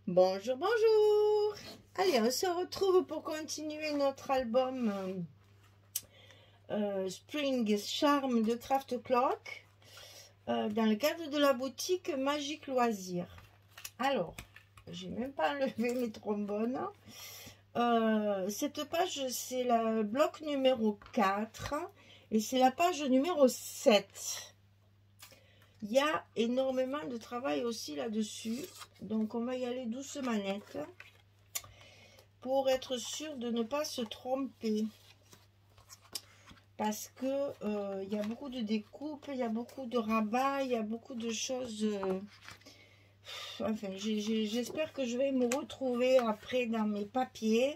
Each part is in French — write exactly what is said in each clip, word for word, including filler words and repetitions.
Bonjour, bonjour. Allez, on se retrouve pour continuer notre album euh, euh, Spring Charm de Craft Clock euh, dans le cadre de la boutique Magique Loisirs. Alors, j'ai même pas enlevé mes trombones. Euh, cette page, c'est le bloc numéro quatre et c'est la page numéro sept. Il y a énormément de travail aussi là-dessus, donc on va y aller doucement net pour être sûr de ne pas se tromper. Parce que euh, il y a beaucoup de découpes, il y a beaucoup de rabats, il y a beaucoup de choses. Euh, enfin, j'espère que je vais me retrouver après dans mes papiers.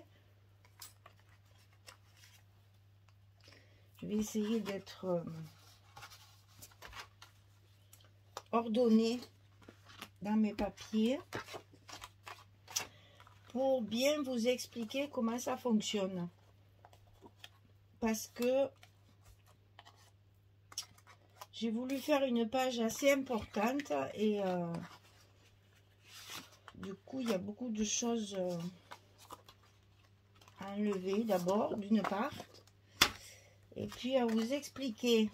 Je vais essayer d'être euh, ordonnée dans mes papiers pour bien vous expliquer comment ça fonctionne. Parce que j'ai voulu faire une page assez importante et euh, du coup il y a beaucoup de choses euh, à enlever d'abord d'une part et puis à vous expliquer.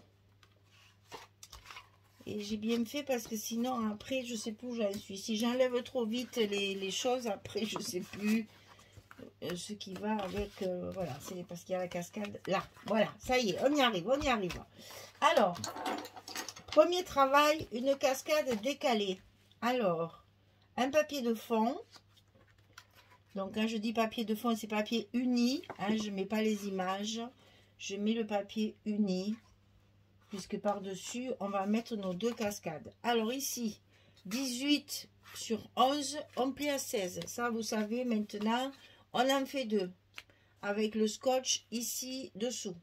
Et j'ai bien fait parce que sinon après je sais plus où j'en suis. Si j'enlève trop vite les, les choses, après je sais plus euh, ce qui va avec. Euh, voilà, c'est parce qu'il y a la cascade là. Voilà, ça y est, on y arrive, on y arrive. Alors, premier travail, une cascade décalée. Alors, un papier de fond. Donc quand je dis papier de fond, c'est papier uni. Hein, je ne mets pas les images. Je mets le papier uni. Puisque par-dessus, on va mettre nos deux cascades. Alors ici, dix-huit sur onze, on plie à seize. Ça, vous savez, maintenant, on en fait deux. Avec le scotch ici, dessous.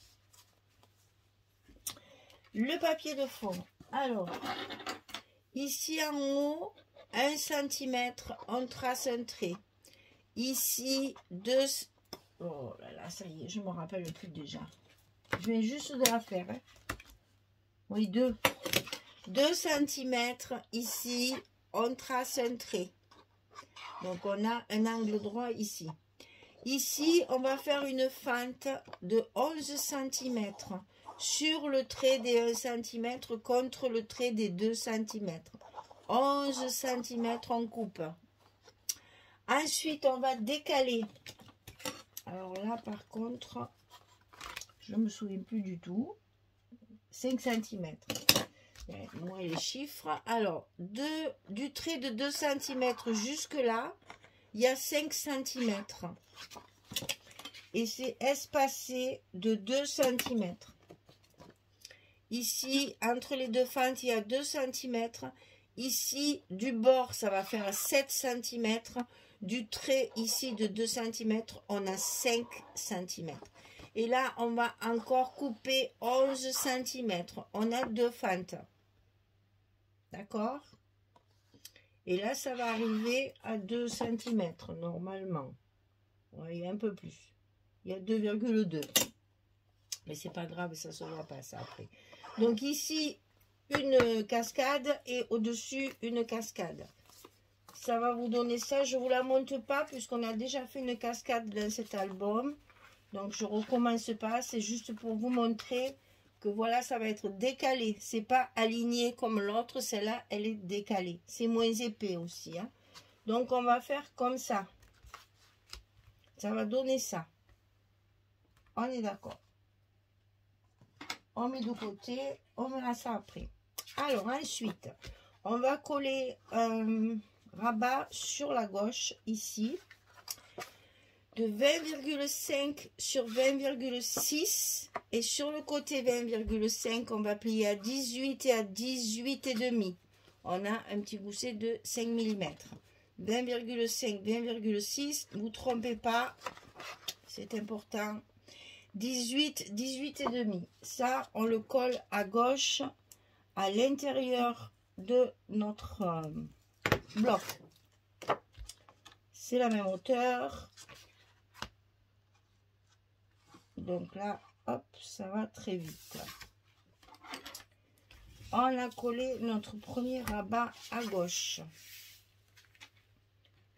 Le papier de fond. Alors, ici en haut, un centimètre, on trace un trait. Ici, deux... Oh là là, ça y est, je ne me rappelle plus déjà. Je viens juste de la faire, hein. Oui, deux. deux centimètres ici, on trace un trait. Donc, on a un angle droit ici. Ici, on va faire une fente de onze centimètres sur le trait des un centimètre contre le trait des deux centimètres. onze centimètres, on coupe. Ensuite, on va décaler. Alors là, par contre, je ne me souviens plus du tout. cinq centimètres. Moi les chiffres. Alors, de, du trait de deux centimètres jusque là, il y a cinq centimètres. Et c'est espacé de deux centimètres. Ici, entre les deux fentes, il y a deux centimètres. Ici, du bord, ça va faire sept centimètres. Du trait ici de deux centimètres, on a cinq centimètres. Et là, on va encore couper onze centimètres. On a deux fentes. D'accord? Et là, ça va arriver à deux centimètres, normalement. Ouais, il y a un peu plus. Il y a deux virgule deux. Mais c'est pas grave, ça se voit pas, ça, après. Donc ici, une cascade et au-dessus, une cascade. Ça va vous donner ça. Je ne vous la montre pas, puisqu'on a déjà fait une cascade dans cet album. Donc, je ne recommence pas. C'est juste pour vous montrer que voilà, ça va être décalé. C'est pas aligné comme l'autre. Celle-là, elle est décalée. C'est moins épais aussi. Hein. Donc, on va faire comme ça. Ça va donner ça. On est d'accord. On met de côté. On verra ça après. Alors, ensuite, on va coller un rabat sur la gauche, ici. De vingt virgule cinq sur vingt virgule six et sur le côté vingt virgule cinq on va plier à dix-huit et à dix-huit et demi. On a un petit gousset de cinq millimètres. vingt virgule cinq, vingt virgule six, ne vous trompez pas, c'est important. dix-huit, dix-huit et demi. Ça, on le colle à gauche à l'intérieur de notre euh, bloc. C'est la même hauteur. Donc là, hop, ça va très vite. On a collé notre premier rabat à gauche.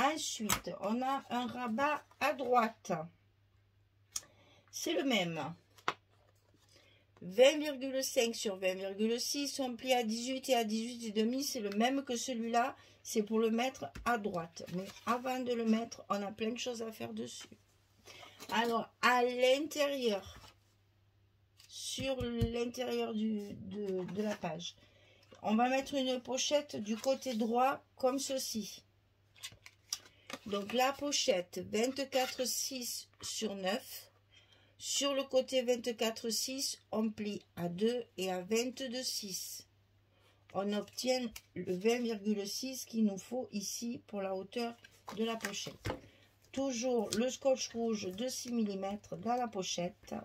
Ensuite, on a un rabat à droite. C'est le même. vingt virgule cinq sur vingt virgule six, on plie à dix-huit et à dix-huit et demi, c'est le même que celui-là, c'est pour le mettre à droite. Mais avant de le mettre, on a plein de choses à faire dessus. Alors, à l'intérieur, sur l'intérieur de, de la page, on va mettre une pochette du côté droit comme ceci. Donc la pochette vingt-quatre six sur neuf. Sur le côté vingt-quatre six, on plie à deux et à vingt-deux six. On obtient le vingt virgule six qu'il nous faut ici pour la hauteur de la pochette. Toujours le scotch rouge de six millimètres dans la pochette.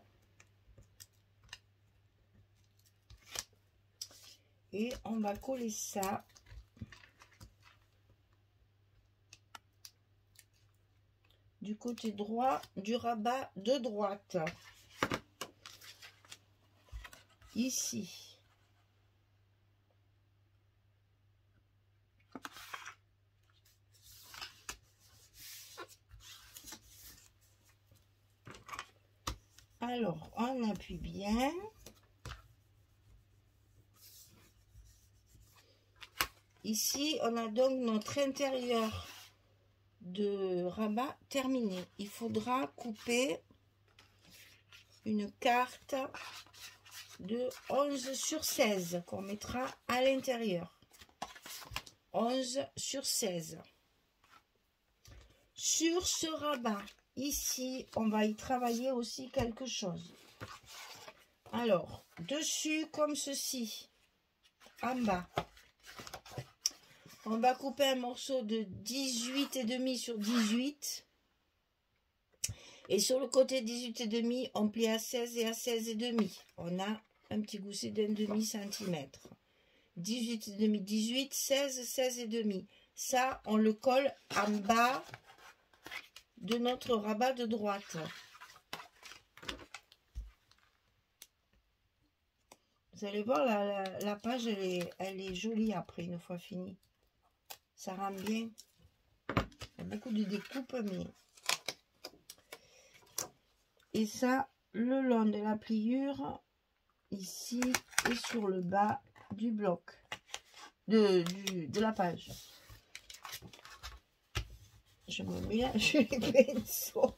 Et on va coller ça. Du côté droit du rabat de droite. Ici. Alors, on appuie bien. Ici, on a donc notre intérieur de rabat terminé. Il faudra couper une carte de onze sur seize qu'on mettra à l'intérieur. onze sur seize. Sur ce rabat, ici, on va y travailler aussi quelque chose. Alors, dessus comme ceci, en bas, on va couper un morceau de dix-huit et demi sur dix-huit. Et sur le côté dix-huit et demi, on plie à seize et à seize et demi. On a un petit gousset d'un demi centimètre. dix-huit et demi, dix-huit, seize, seize et demi. Ça, on le colle en bas de notre rabat de droite. Vous allez voir, la, la, la page, elle est, elle est jolie après, une fois finie. Ça rend bien. Il y a beaucoup de découpes, mais... Et ça, le long de la pliure, ici, et sur le bas du bloc, de, du, de la page. Je me mélange les pinceaux.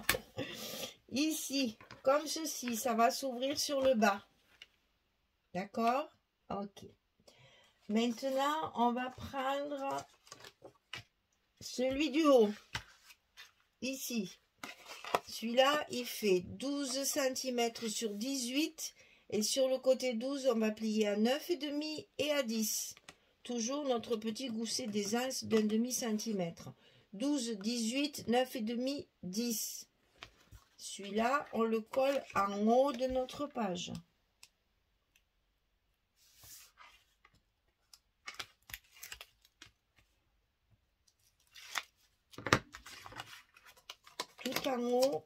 Ici, comme ceci, ça va s'ouvrir sur le bas. D'accord? Ok. Maintenant, on va prendre celui du haut. Ici. Celui-là, il fait douze centimètres sur dix-huit. Et sur le côté douze, on va plier à neuf et demi et à dix. Toujours notre petit gousset d'aisance d'un demi centimètre. douze, dix-huit, neuf et demi, dix. Celui-là, on le colle en haut de notre page. Tout en haut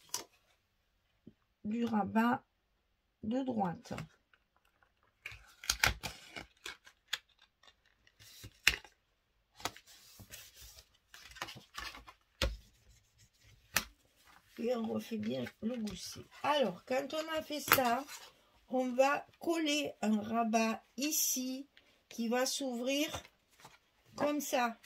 du rabat de droite. Et on refait bien le gousset. Alors, quand on a fait ça, on va coller un rabat ici qui va s'ouvrir comme ça.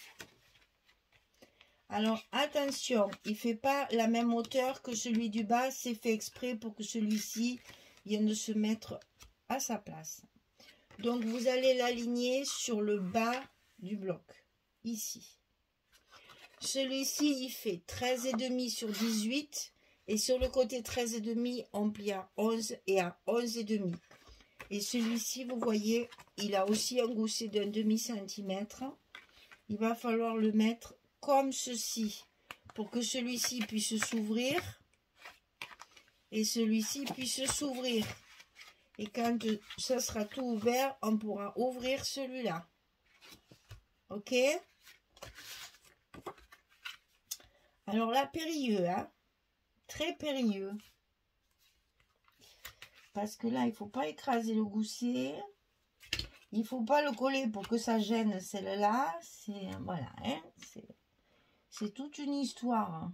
Alors, attention, il ne fait pas la même hauteur que celui du bas. C'est fait exprès pour que celui-ci vienne de se mettre à sa place. Donc, vous allez l'aligner sur le bas du bloc, ici. Celui-ci, il fait treize et demi sur dix-huit. Et sur le côté treize et demi, on plie à onze et à onze et demi. Et celui-ci, vous voyez, il a aussi un gousset d'un demi centimètre. Il va falloir le mettre comme ceci, pour que celui-ci puisse s'ouvrir et celui-ci puisse s'ouvrir. Et quand ça sera tout ouvert, on pourra ouvrir celui-là. Ok? Alors là, périlleux, hein? Très périlleux. Parce que là, il ne faut pas écraser le gousset. Il ne faut pas le coller pour que ça gêne celle-là. C'est, voilà, hein? C'est... C'est toute une histoire.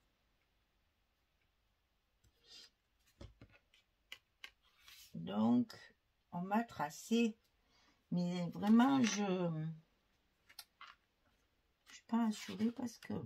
Donc, on m'a tracé. Mais vraiment, je ne suis pas assurée parce que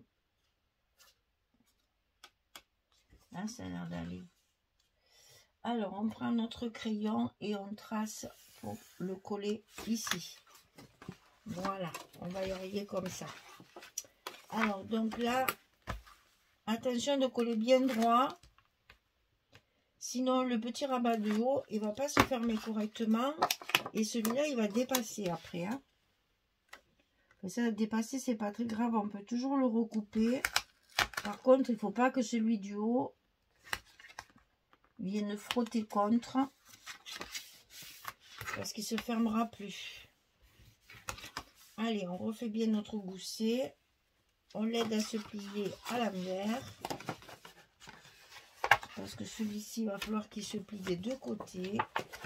là, ça a l'air d'aller. Alors, on prend notre crayon et on trace pour le coller ici. Voilà, on va y arriver comme ça. Alors, donc là, attention de coller bien droit. Sinon, le petit rabat de haut, il ne va pas se fermer correctement. Et celui-là, il va dépasser après. Hein. Et ça, dépasser, c'est pas très grave. On peut toujours le recouper. Par contre, il ne faut pas que celui du haut vienne frotter contre. Parce qu'il ne se fermera plus. Allez, on refait bien notre gousset. On l'aide à se plier à l'envers. Parce que celui-ci, il va falloir qu'il se plie des deux côtés.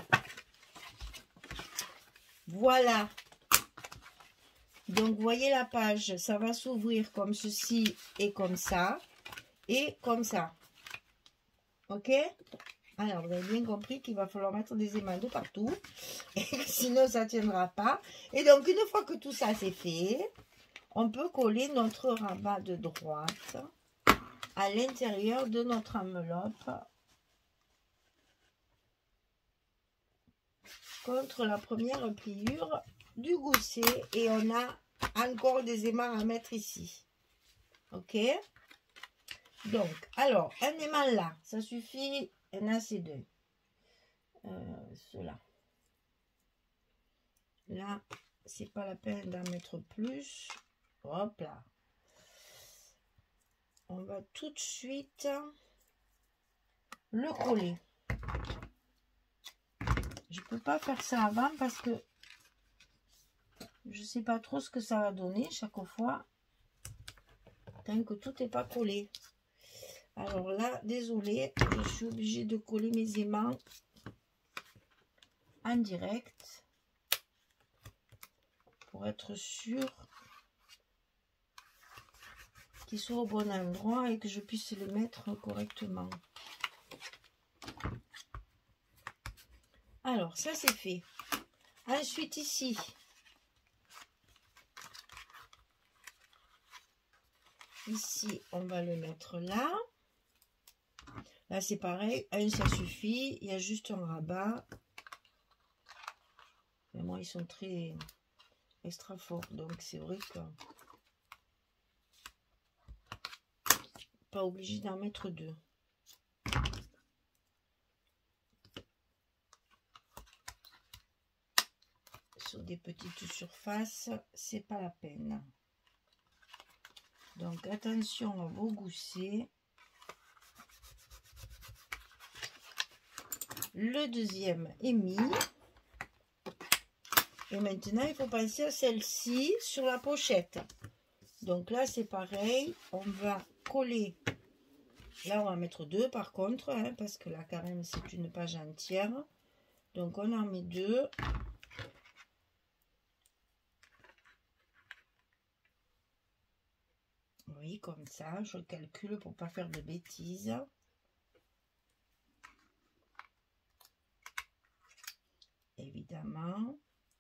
Voilà. Donc, vous voyez la page, ça va s'ouvrir comme ceci et comme ça. Et comme ça. Ok? Alors, vous avez bien compris qu'il va falloir mettre des aimants de partout. Et sinon, ça ne tiendra pas. Et donc, une fois que tout ça c'est fait, on peut coller notre rabat de droite à l'intérieur de notre enveloppe contre la première pliure du gousset et on a encore des aimants à mettre ici. Ok? Donc, alors, un aimant là, ça suffit, il y en a ces deux. Euh, ceux-là. Là, c'est pas la peine d'en mettre plus. Hop là. On va tout de suite le coller. Je peux pas faire ça avant parce que je sais pas trop ce que ça va donner chaque fois tant que tout n'est pas collé. Alors là, désolé, je suis obligée de coller mes aimants en direct pour être sûr qu'ils soient au bon endroit et que je puisse les mettre correctement. Alors, ça c'est fait. Ensuite, ici, ici, on va le mettre là. Là, c'est pareil. Un, ça suffit. Il y a juste un rabat. Mais moi, ils sont très extra forts. Donc, c'est vrai que pas obligé d'en mettre deux. Sur des petites surfaces, c'est pas la peine. Donc, attention à vos goussets. Le deuxième est mis. Et maintenant, il faut penser à celle-ci sur la pochette. Donc là, c'est pareil. On va coller. Là, on va mettre deux par contre. Hein, parce que là, quand même, c'est une page entière. Donc, on en met deux. Oui, comme ça. Je calcule pour ne pas faire de bêtises. Évidemment.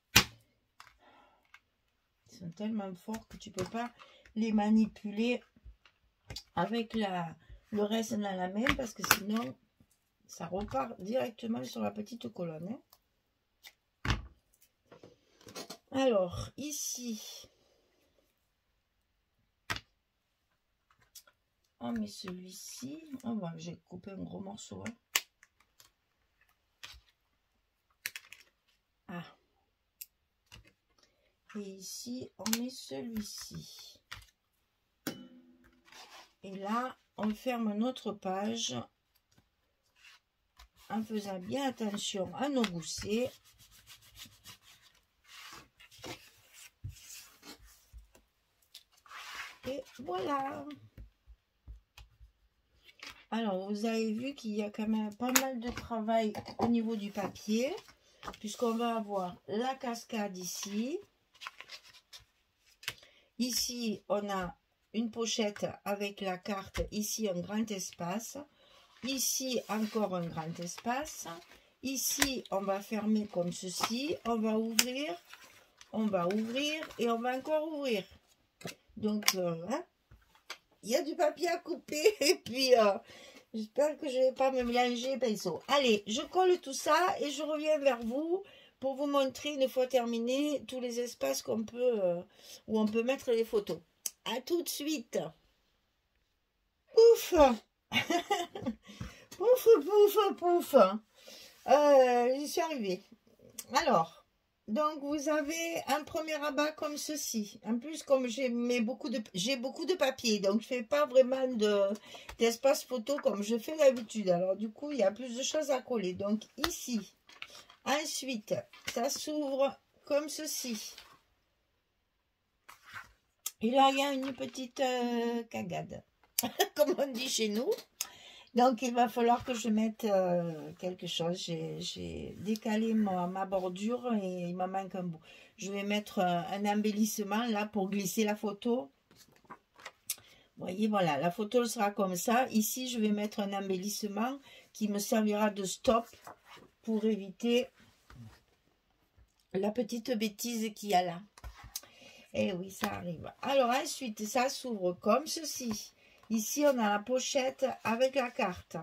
Ils sont tellement forts que tu ne peux pas les manipuler avec la, le reste dans la main parce que sinon ça repart directement sur la petite colonne. Hein. Alors ici on met celui-ci. Oh, bon, j'ai coupé un gros morceau. Hein. Ah. Et ici, on met celui-ci. Et là, on ferme notre page en faisant bien attention à nos goussets. Et voilà. Alors, vous avez vu qu'il y a quand même pas mal de travail au niveau du papier, puisqu'on va avoir la cascade ici. Ici, on a une pochette avec la carte. Ici, un grand espace. Ici, encore un grand espace. Ici, on va fermer comme ceci. On va ouvrir. On va ouvrir. Et on va encore ouvrir. Donc, euh, hein, il y a du papier à couper. Et puis, euh, j'espère que je ne vais pas me mélanger pinceau. Allez, je colle tout ça et je reviens vers vous pour vous montrer, une fois terminé, tous les espaces qu'on peut, euh, où on peut mettre les photos. À tout de suite. Pouf. Pouf, pouf, pouf. Euh, j'y suis arrivée. Alors, donc vous avez un premier rabat comme ceci. En plus, comme j'ai beaucoup de j'ai beaucoup de papier, donc je fais pas vraiment de d'espace photo comme je fais d'habitude. Alors du coup, il y a plus de choses à coller. Donc ici, ensuite, ça s'ouvre comme ceci. Et là, il y a une petite euh, cagade, comme on dit chez nous. Donc, il va falloir que je mette euh, quelque chose. J'ai décalé ma, ma bordure et il m'en manque un bout. Je vais mettre un, un embellissement là pour glisser la photo. Vous voyez, voilà, la photo sera comme ça. Ici, je vais mettre un embellissement qui me servira de stop pour éviter la petite bêtise qu'il y a là. Et oui, ça arrive. Alors, ensuite, ça s'ouvre comme ceci. Ici, on a la pochette avec la carte.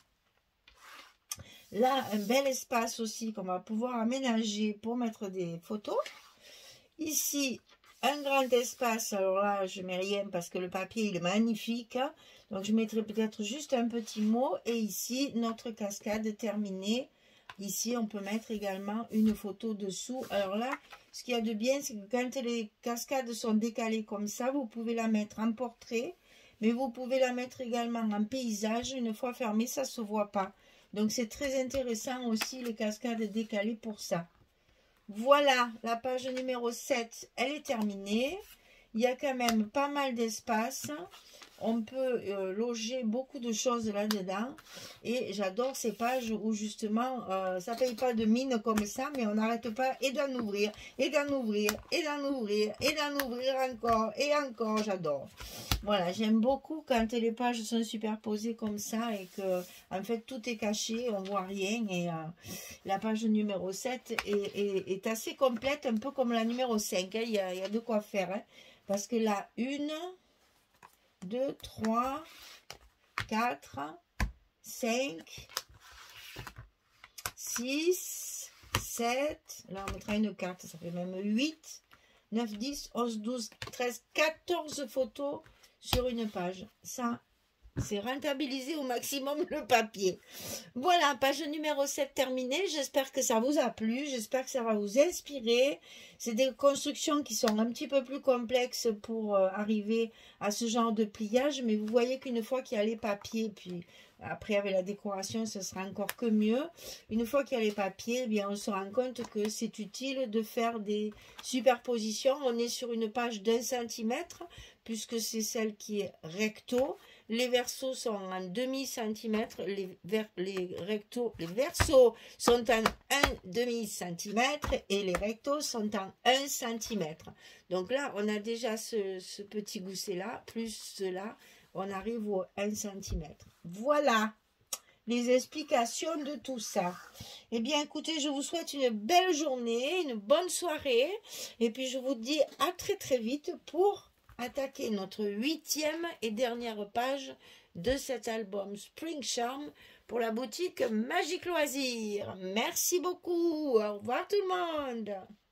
Là, un bel espace aussi qu'on va pouvoir aménager pour mettre des photos. Ici, un grand espace. Alors là, je ne mets rien parce que le papier, il est magnifique. Donc, je mettrai peut-être juste un petit mot. Et ici, notre cascade terminée. Ici, on peut mettre également une photo dessous. Alors là, ce qu'il y a de bien, c'est que quand les cascades sont décalées comme ça, vous pouvez la mettre en portrait. Mais vous pouvez la mettre également en paysage. Une fois fermée, ça ne se voit pas. Donc, c'est très intéressant aussi, les cascades décalées pour ça. Voilà, la page numéro sept, elle est terminée. Il y a quand même pas mal d'espace. On peut euh, loger beaucoup de choses là-dedans. Et j'adore ces pages où justement, euh, ça ne paye pas de mine comme ça, mais on n'arrête pas et d'en ouvrir, et d'en ouvrir, et d'en ouvrir, et d'en ouvrir encore, et encore, j'adore. Voilà, j'aime beaucoup quand les pages sont superposées comme ça et que, en fait, tout est caché, on ne voit rien. Et euh, la page numéro sept est, est, est assez complète, un peu comme la numéro cinq. Hein. Il y a, il y a de quoi faire. Hein, parce que là, une... deux, trois, quatre, cinq, six, sept, là on mettra une carte, ça fait même huit, neuf, dix, onze, douze, treize, quatorze photos sur une page. Ça, c'est rentabiliser au maximum le papier. Voilà, page numéro sept terminée. J'espère que ça vous a plu. J'espère que ça va vous inspirer. C'est des constructions qui sont un petit peu plus complexes pour euh, arriver à ce genre de pliage. Mais vous voyez qu'une fois qu'il y a les papiers, puis après avec la décoration, ce sera encore que mieux. Une fois qu'il y a les papiers, eh bien, on se rend compte que c'est utile de faire des superpositions. On est sur une page d'un centimètre, puisque c'est celle qui est recto. Les versos sont en demi centimètre, les, ver, les rectos, les versos sont en un demi centimètre et les rectos sont en un centimètre. Donc là, on a déjà ce, ce petit gousset là, plus cela, on arrive au un centimètre. Voilà les explications de tout ça. Eh bien, écoutez, je vous souhaite une belle journée, une bonne soirée, et puis je vous dis à très très vite pour attaquer notre huitième et dernière page de cet album Spring Charm pour la boutique Magique Loisirs. Merci beaucoup. Au revoir tout le monde.